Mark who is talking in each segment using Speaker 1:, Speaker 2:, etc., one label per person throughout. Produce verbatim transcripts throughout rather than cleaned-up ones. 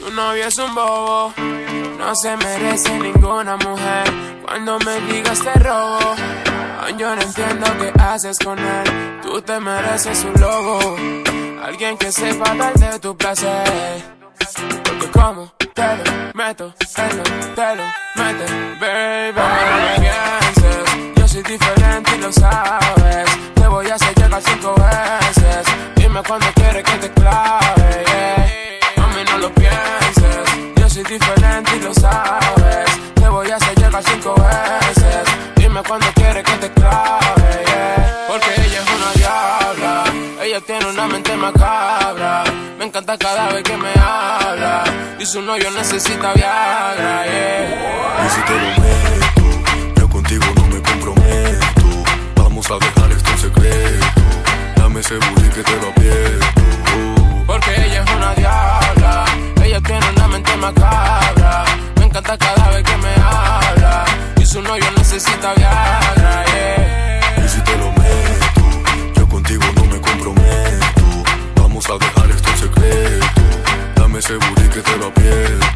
Speaker 1: Tu novio es un bobo, no se merece ninguna mujer. Cuando me digas te robo, yo no entiendo qué haces con él. Tú te mereces un lobo, alguien que sepa darte tu placer. Porque como te lo meto, te lo, te lo metes, baby. No me pienses, yo soy diferente y lo sabes. Te voy a hacer llegar cinco veces. Dime cuando quieres que te clave, yeah. Mami, no lo pienses, yo soy diferente y lo sabes. Te voy a hacer llegar cinco veces. Dime cuando quieres que te clave, yeah. Porque ella es una diabla, ella tiene una mente macabra. Me encanta cada vez que me habla, y su novio necesita Viagra, yeah.
Speaker 2: Y si te lo meto, yo contigo no me comprometo. Vamos a dejar esto en secreto, dame ese booty que te lo aprieto.
Speaker 1: Porque ella es una diabla, ella tiene una mente macabra. Me encanta cada vez que me habla, y su novio necesita Viagra, yeah.
Speaker 2: Y si te lo meto, yo contigo no me comprometo. Vamos a dejar esto en secreto, dame ese booty que te lo aprieto.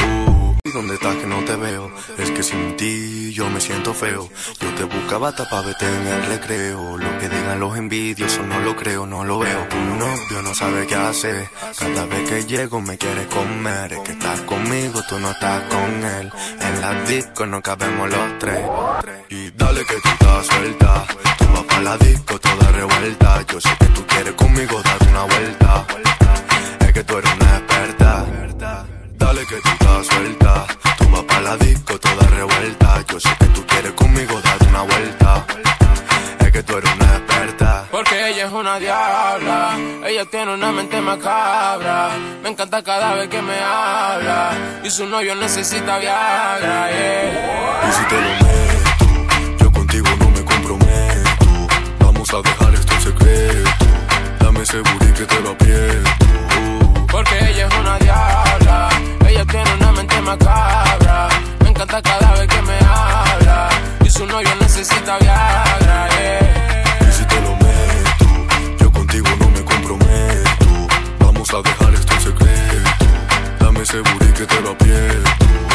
Speaker 2: ¿Y dónde estás que no te veo? Es que sin ti yo me siento feo. Yo te buscaba hasta pa' verte en el recreo. Lo que digan los envidiosos no lo creo, no lo veo. Tu novio no sabe qué hacer, cada vez que llego me quiere comer. Es que estás conmigo, tú no estás con él. En la disco no cabemos los tres. Y dale que tú estás suelta, tú vas pa' la disco toda revuelta. Yo sé que tú quieres conmigo dar una vuelta, es que tú eres una experta. Dale que tú estás suelta, tú vas pa' la disco toda revuelta. Yo sé que tú quieres conmigo dar una vuelta, es que tú eres una experta.
Speaker 1: Porque ella es una diabla, ella tiene una mente macabra. Me encanta cada vez que me habla, y su novio necesita Viagra, yeah.
Speaker 2: Y si te lo meto, yo contigo no me comprometo. Vamos a dejar esto en secreto, dame ese booty que te lo aprieto.
Speaker 1: Porque ella es una diabla, ella tiene una mente macabra. Me encanta cada vez que me habla, y su novio necesita Viagra, yeah.
Speaker 2: Y si te lo meto, yo contigo no me comprometo. Vamos a dejar esto en secreto, dame ese booty que te lo aprieto.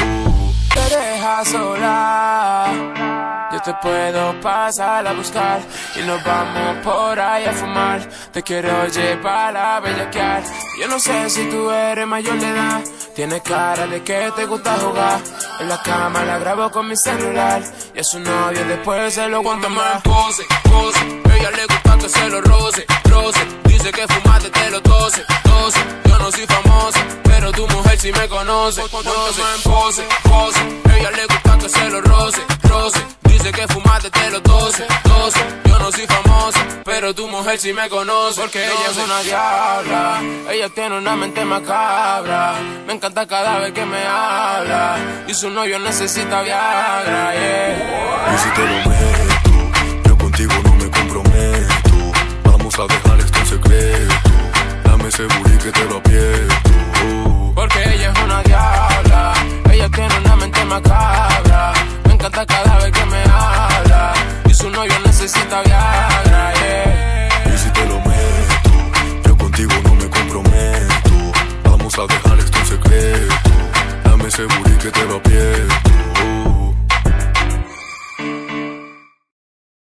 Speaker 1: Te dejas sola, yo te puedo pasar a buscar, y nos vamos por ahí a fumar. Te quiero llevar a bellaquear. Yo no sé si tú eres mayor de edad, tienes cara de que te gusta jugar. En la cama la grabo con mi celular, y a su novio después se lo cuento más. Pose, pose, a ella le gusta que se lo roce, roce. Dice que fumaste te lo tose, tose. Yo no soy famoso, pero tu mujer sí me conoce, conoce. Pose, pose, a ella le gusta que se lo roce, roce. Dice que fumaste te lo tose, tose. Yo no soy famoso, pero tu mujer sí me conoce. Porque ella es una diabla, ella tiene una mente macabra. Me encanta cada vez que me habla, y su novio necesita Viagra, yeah.
Speaker 2: Y si te lo meto, yo contigo no me comprometo. Vamos a dejar esto en secreto, dame ese booty que te lo aprieto.
Speaker 1: Porque ella es una diabla, ella tiene una mente macabra. Me encanta cada vez que me habla, y su novio necesita Viagra, yeah.
Speaker 2: Y si te lo meto, yo contigo no me comprometo. Vamos a dejar esto en secreto, dame ese booty que te lo aprieto.